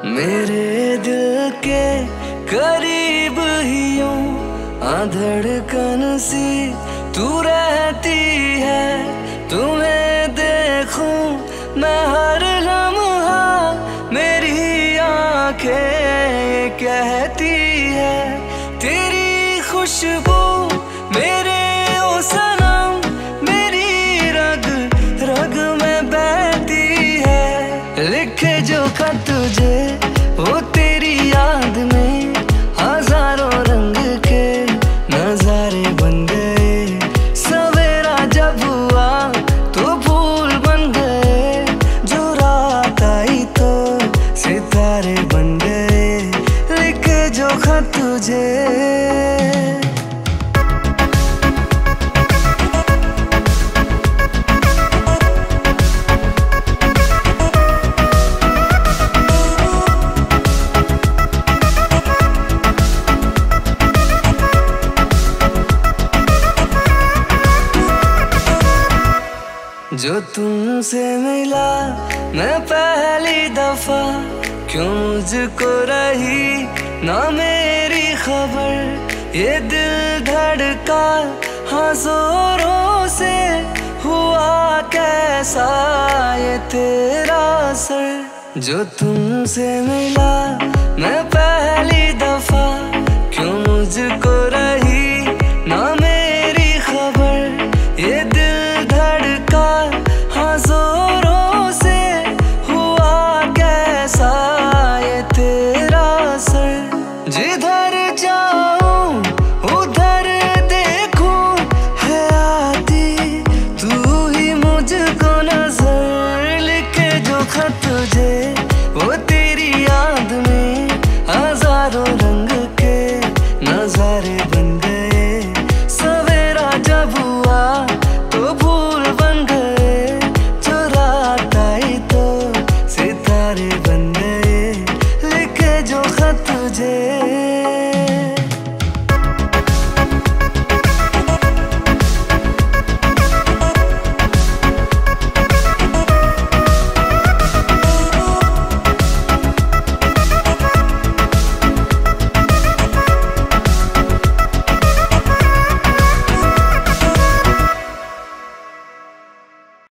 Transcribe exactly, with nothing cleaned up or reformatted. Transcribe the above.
मेरे दिल के करीब ही यूं धड़कन सी तू रहती है। तुम्हें देखूं मैं हर लम्हा, मेरी आंखें कहती है तेरी खुशबू मेरे ओ सनम, मेरी रग रग में बहती है। लिखे जो खत तुझे वो तेरी याद में हजारों रंग के नजारे बन गए। सवेरा जब हुआ तो फूल बन गए, जो रात आई तो सितारे बन गए। लिखे जो खत तुझे जो तुमसे मिला मैं पहली दफा, क्यों मुझको रही ना मेरी खबर। ये दिल धड़का हाँ जोरों से, हुआ कैसा ये तेरा असर। जो तुमसे मिला मैं पहली दफा, क्यों मुझको रही ना मेरी खबर। ये दिल धड़का हाँ जोरों से, हुआ कैसा ये तेरा असर। जिधर जाऊं उधर देखूं है आती तू ही मुझको नजर। लिखे जो खत तुझे वो तेरी याद में हजारों रंग के नजारे बन गए। सवेरा जब हुआ तो फूल बन गए, जो रात आई तो सितारे बन गए। लिखे जो खत तुझे